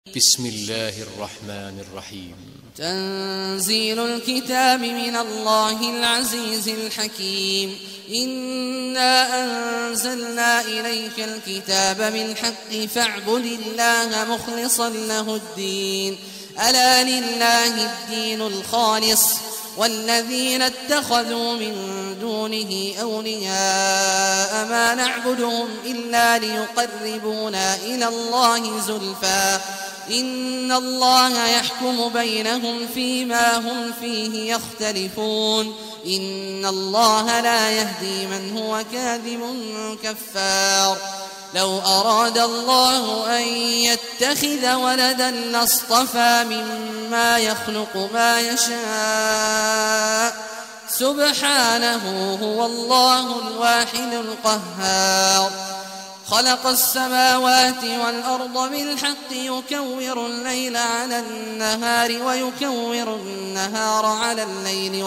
بسم الله الرحمن الرحيم. تنزيل الكتاب من الله العزيز الحكيم. إنا أنزلنا إليك الكتاب بالحق فاعبد الله مخلصا له الدين. ألا لله الدين الخالص والذين اتخذوا من دونه أولياء ما نعبدهم إلا ليقربونا إلى الله زلفى إن الله يحكم بينهم فيما هم فيه يختلفون. إن الله لا يهدي من هو كاذب كفار. لو أراد الله أن يتخذ ولدا لاصطفى مما يخلق ما يشاء سبحانه هو الله الواحد القهار. خلق السماوات والأرض بالحق يكور الليل على النهار ويكور النهار على الليل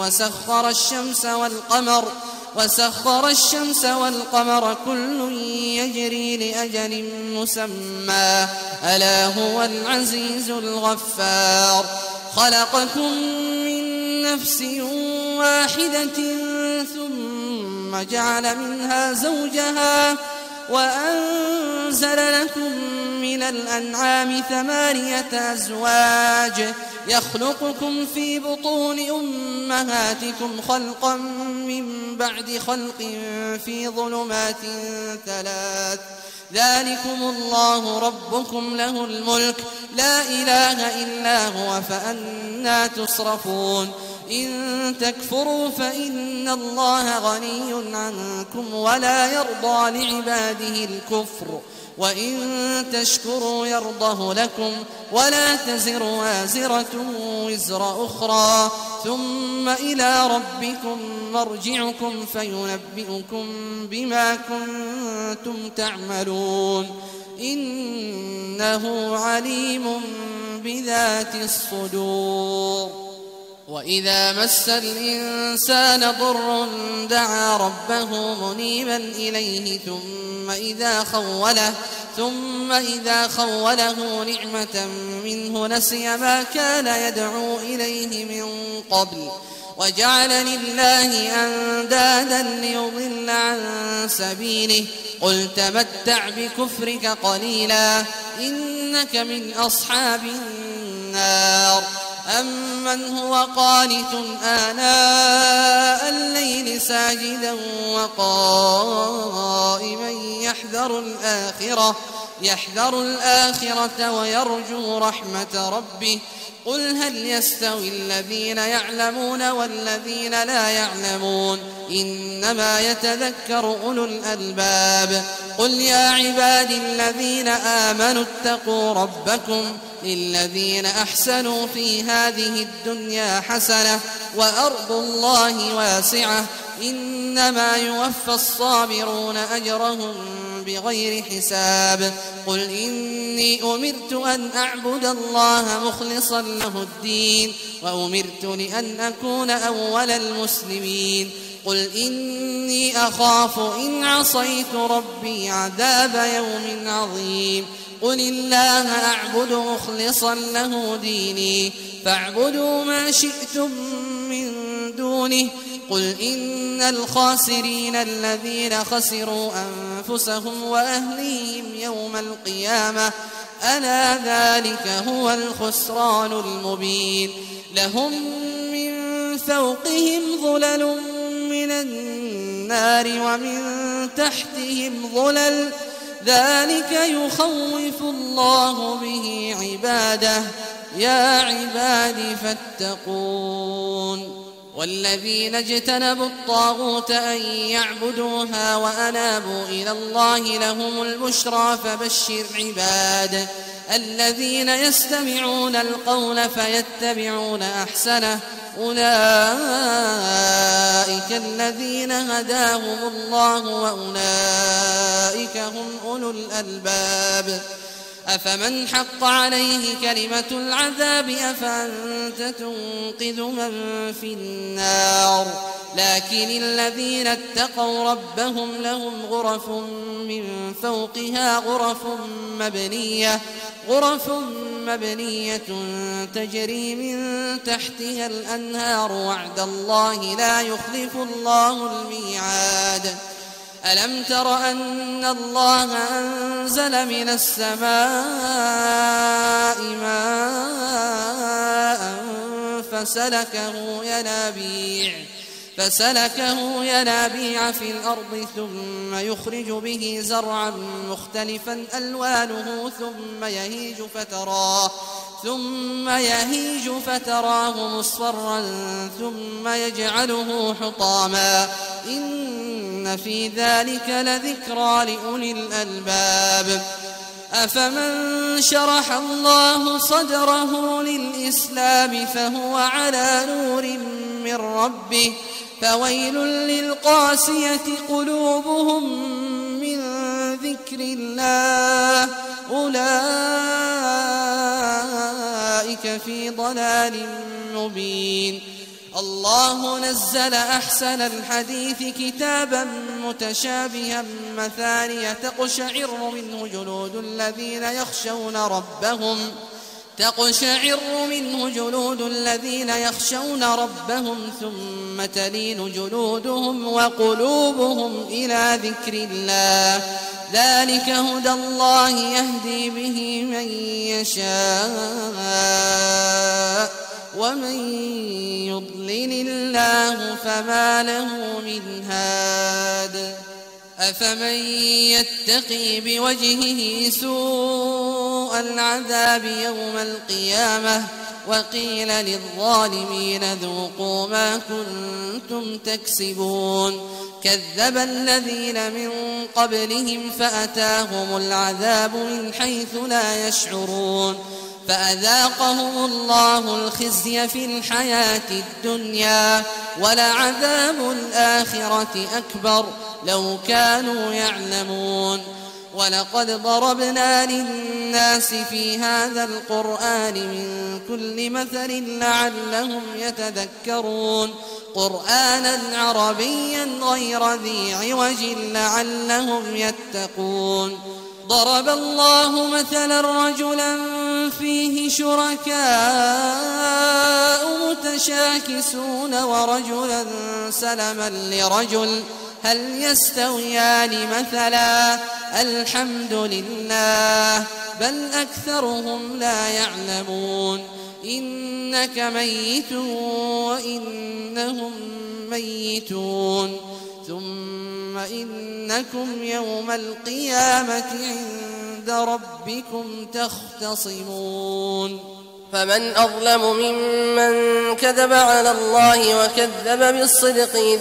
وسخر الشمس والقمر كل يجري لأجل مسمى ألا هو العزيز الغفار. خلقكم من نفس واحدة ثم جعل منها زوجها وأنزل لكم من الأنعام 8 أزواج يخلقكم في بطون أمهاتكم خلقا من بعد خلق في ظلمات 3 ذلكم الله ربكم له الملك لا إله إلا هو فأنى تصرفون. إن تكفروا فإن الله غني عنكم ولا يرضى لعباده الكفر وإن تشكروا يرضه لكم ولا تزر وازرة وزر أخرى ثم إلى ربكم مرجعكم فينبئكم بما كنتم تعملون إنه عليم بذات الصدور. وإذا مس الإنسان ضر دعا ربه منيبا إليه ثم إذا خوله نعمة منه نسي ما كان يدعو إليه من قبل وجعل لله أندادا ليضل عن سبيله قل تمتع بكفرك قليلا إنك من أصحاب النار. أمن هو قانت آناء الليل ساجدا وقائما يحذر الآخرة ويرجو رحمة ربه قل هل يستوي الذين يعلمون والذين لا يعلمون إنما يتذكر أولو الألباب. قل يا عبادي الذين آمنوا اتقوا ربكم للذين أحسنوا في هذه الدنيا حسنة وأرض الله واسعة إنما يوفى الصابرون أجرهم بغير حساب. قل إني أمرت أن أعبد الله مخلصا له الدين وأمرت لأن أكون أول المسلمين. قل إني أخاف إن عصيت ربي عذاب يوم عظيم. قل الله أعبد مخلصا له ديني فاعبدوا ما شئتم من دونه. قل إن الخاسرين الذين خسروا أنفسهم وأهليهم يوم القيامة ألا ذلك هو الخسران المبين. لهم من فوقهم ظلل من النار ومن تحتهم ظلل ذلك يخوف الله به عباده يا عباد فاتقون. والذين اجتنبوا الطاغوت أن يعبدوها وأنابوا إلى الله لهم البشرى فبشر عباد الذين يستمعون القول فيتبعون أحسنه أولئك الذين هداهم الله وأولئك هم أولو الألباب. أفمن حق عليه كلمة العذاب أفأنت تنقذ من في النار لكن الذين اتقوا ربهم لهم غرف من فوقها غرف مبنية تجري من تحتها الأنهار وعد الله لا يخلف الله الميعاد ألم تر أن الله أنزل من السماء ماء فسلكه ينابيع في الأرض ثم يخرج به زرعا مختلفا ألوانه ثم يهيج فتراه مصفرا ثم يجعله حطاما إن في ذلك لذكرى لأولي الألباب أفمن شرح الله صدره للإسلام فهو على نور من ربه فويل للقاسية قلوبهم من ذكر الله أولئك في ضلال مبين الله نزل أحسن الحديث كتابا متشابها مثانية تقشعر منه جلود الذين يخشون ربهم ثم تلين جلودهم وقلوبهم إلى ذكر الله ذلك هدى الله يهدي به من يشاء ومن يضلل الله فما له من هاد أفمن يتقي بوجهه سوء العذاب يوم القيامة وقيل للظالمين ذوقوا ما كنتم تكسبون كذب الذين من قبلهم فأتاهم العذاب من حيث لا يشعرون فأذاقهم الله الخزي في الحياة الدنيا ولعذاب الآخرة أكبر لو كانوا يعلمون ولقد ضربنا للناس في هذا القرآن من كل مثل لعلهم يتذكرون قرآنا عربيا غير ذي عوج لعلهم يتقون ضرب الله مثلا رجلا فيه شركاء متشاكسون ورجلا سلما لرجل هل يستويان مثلا الحمد لله بل أكثرهم لا يعلمون إنك ميت وإنهم ميتون ثم إنكم يوم القيامة عند ربكم تختصمون فمن أظلم ممن كذب على الله وكذب بالصدق إذ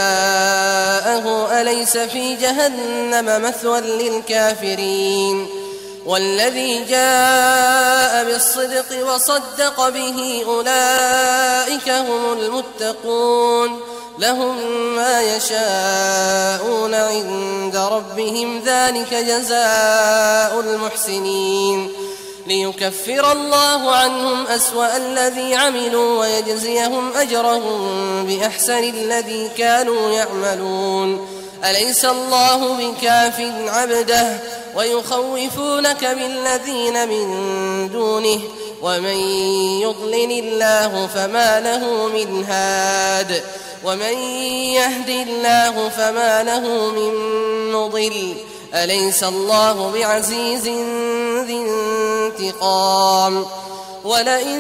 جاءه أليس في جهنم مثوى للكافرين والذي جاء بالصدق وصدق به أولئك هم المتقون لهم ما يشاءون عند ربهم ذلك جزاء المحسنين ليكفر الله عنهم أسوأ الذي عملوا ويجزيهم أجرهم بأحسن الذي كانوا يعملون أليس الله بكاف عبده ويخوفونك بالذين من دونه ومن يضلل الله فما له من هاد ومن يهد الله فما له من مضل أليس الله بعزيز ذي انتقام ولئن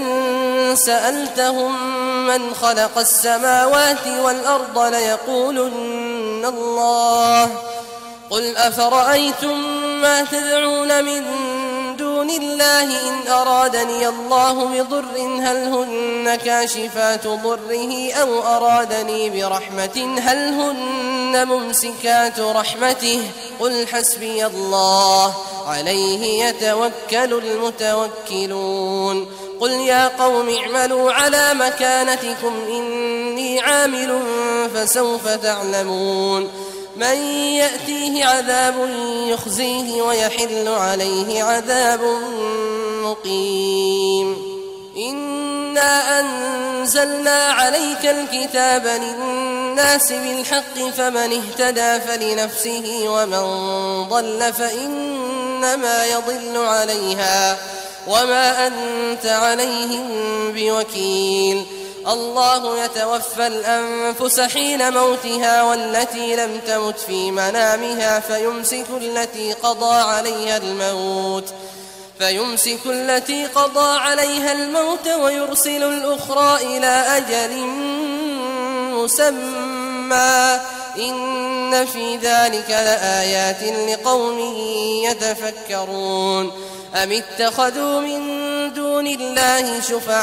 سألتهم من خلق السماوات والأرض ليقولن الله قل أفرأيتم ما تدعون من دون الله إن أرادني الله بضر هل هن كاشفات ضره أو أرادني برحمة هل هن ممسكات رحمته قل حسبي الله عليه يتوكل المتوكلون قل يا قوم اعملوا على مكانتكم إني عامل فسوف تعلمون من يأتيه عذاب يخزيه ويحل عليه عذاب مقيم إنا أنزلنا عليك الكتاب للناس بالحق فمن اهتدى فلنفسه ومن ضل فإنما يضل عليها وما أنت عليهم بوكيل الله يتوفى الأنفس حين موتها والتي لم تمت في منامها فيمسك التي قضى عليها الموت ويرسل الأخرى إلى أجل مسمى إن في ذلك لآيات لقوم يتفكرون أم اتخذوا من دون الله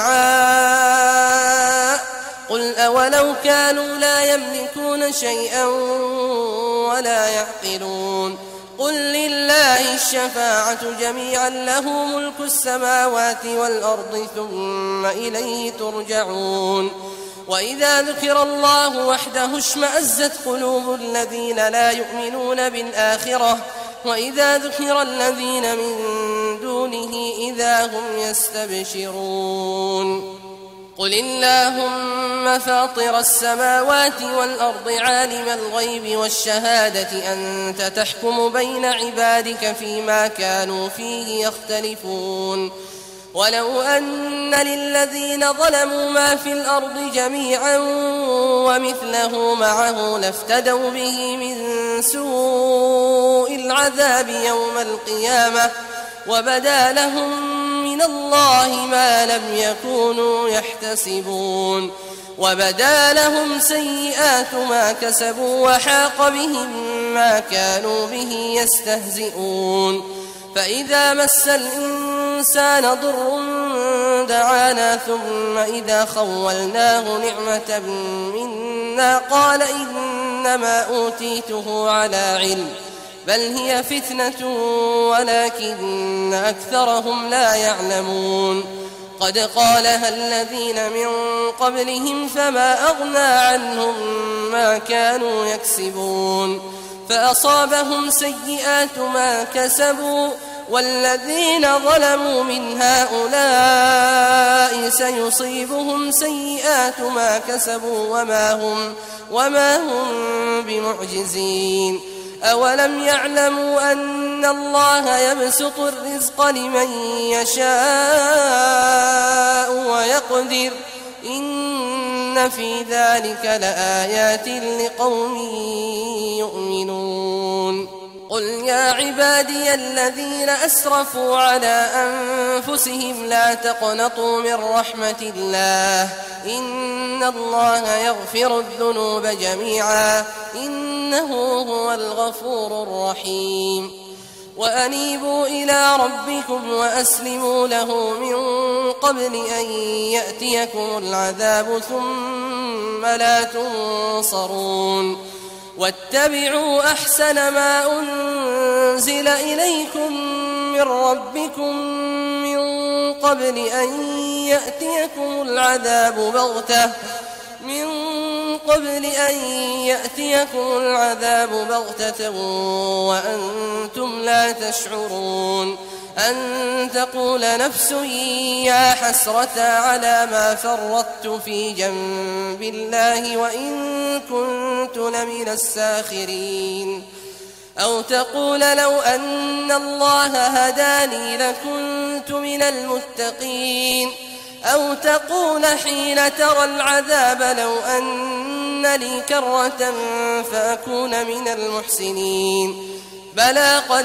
شفعاء قل أولو كانوا لا يملكون شيئا ولا يعقلون قل لله الشفاعة جميعا له ملك السماوات والأرض ثم إليه ترجعون وإذا ذكر الله وحده اشمأزت قلوب الذين لا يؤمنون بالآخرة وإذا ذكر الذين من دونه إذا هم يستبشرون قل اللهم فاطر السماوات والأرض عالم الغيب والشهادة أنت تحكم بين عبادك فيما كانوا فيه يختلفون ولو أن للذين ظلموا ما في الأرض جميعا ومثله معه لافتدوا به من سوء العذاب يوم القيامة وبدا لهم من الله ما لم يكونوا يحتسبون وبدا لهم سيئات ما كسبوا وحاق بهم ما كانوا به يستهزئون فإذا مس الإنسان ضر دعانا ثم إذا خولناه نعمة منا قال إنما أوتيته على علم بل هي فتنة ولكن أكثرهم لا يعلمون قد قالها الذين من قبلهم فما أغنى عنهم ما كانوا يكسبون فأصابهم سيئات ما كسبوا والذين ظلموا من هؤلاء سيصيبهم سيئات ما كسبوا وما هم بمعجزين أولم يعلموا أن الله يبسط الرزق لمن يشاء ويقدر إن في ذلك لآيات لقوم يؤمنون قل يا عبادي الذين أسرفوا على أنفسهم لا تقنطوا من رحمة الله إن الله يغفر الذنوب جميعا إنه هو الغفور الرحيم وأنيبوا إلى ربكم وأسلموا له من قبل أن يأتيكم العذاب ثم لا تنصرون واتبعوا أحسن ما أنزل إليكم من ربكم من قبل أن يأتيكم العذاب بغتة وأنتم لا تشعرون أن تقول نفس يا حسرة على ما فرطت في جنب الله وإن كنت لمن الساخرين أو تقول لو أن الله هداني لكنت من المتقين أو تقول حين ترى العذاب لو أن لي كرة فأكون من المحسنين بلى قد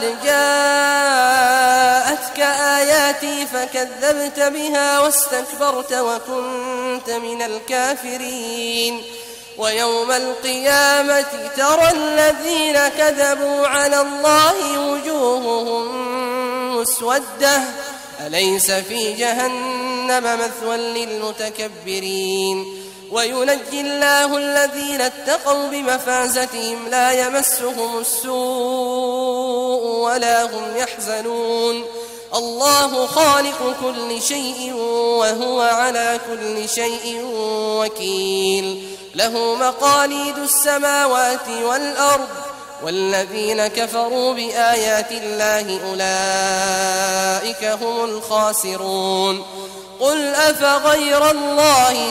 جاءتك آياتي فكذبت بها واستكبرت وكنت من الكافرين ويوم القيامة ترى الذين كذبوا على الله وجوههم مسودة أليس في جهنم مثوى للمتكبرين وينجي الله الذين اتقوا بمفازتهم لا يمسهم السوء ولا هم يحزنون الله خالق كل شيء وهو على كل شيء وكيل له مقاليد السماوات والأرض والذين كفروا بآيات الله أولئك هم الخاسرون قل أفغير الله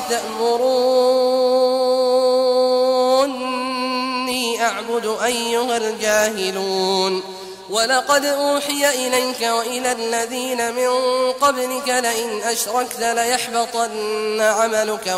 تأمروني أعبد أيها الجاهلون ولقد أوحي إليك وإلى الذين من قبلك لئن أشركت ليحبطن عملك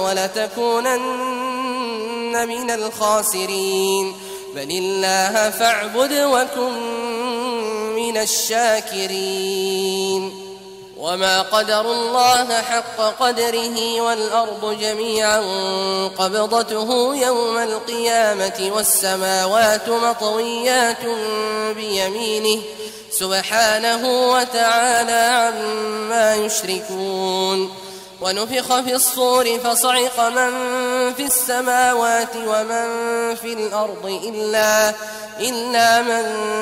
ولتكونن من الخاسرين بل الله فاعبد وكن من الشاكرين وما قدروا الله حق قدره والأرض جميعا قبضته يوم القيامة والسماوات مطويات بيمينه سبحانه وتعالى عما يشركون ونفخ في الصور فصعق من في السماوات ومن في الأرض إلا من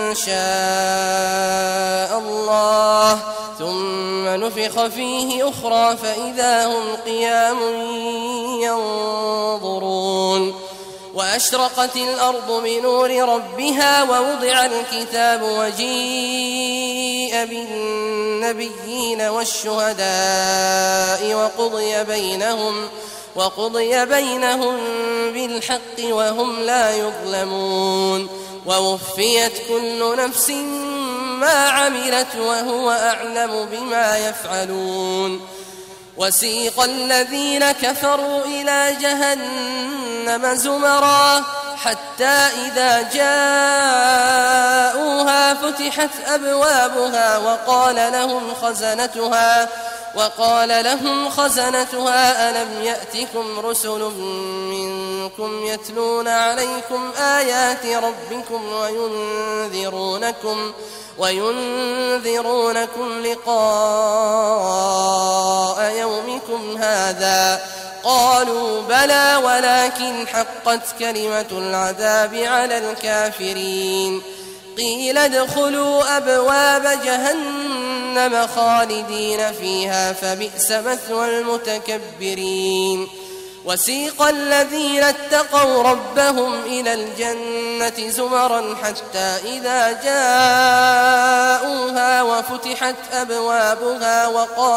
شاء الله ثم نفخ فيه أخرى فإذا هم قيام ينظرون وأشرقت الأرض بنور ربها ووضع الكتاب وجيء بالنبيين والشهداء وقضي بينهم بالحق وهم لا يظلمون ووفيت كل نفس ما عملت وهو أعلم بما يفعلون وسيق الذين كفروا إلى جهنم زمرا حتى إذا جاءوها فتحت أبوابها وقال لهم خزنتها ألم يأتكم رسل منكم يتلون عليكم آيات ربكم وينذرونكم لقاء يومكم هذا قالوا بلى ولكن حقت كلمة العذاب على الكافرين قيل ادخلوا أبواب جهنم خالدين فيها فبئس مثوى المتكبرين وسيق الذين اتقوا ربهم إلى الجنة زمرا حتى إذا جاءوها وفتحت أبوابها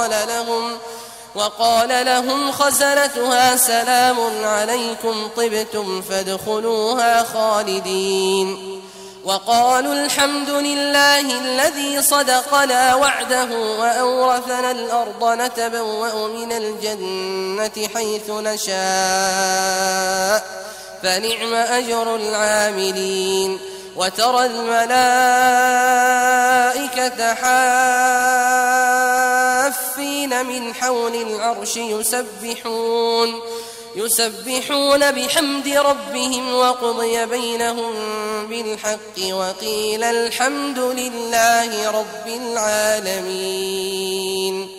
وقال لهم خزنتها سلام عليكم طبتم فادخلوها خالدين وقالوا الحمد لله الذي صدقنا وعده وأورثنا الأرض نتبوأ من الجنة حيث نشاء فنعم أجر العاملين وترى الملائكة حافين من حول العرش يسبحون بحمد ربهم وقضي بينهم بالحق وقيل الحمد لله رب العالمين.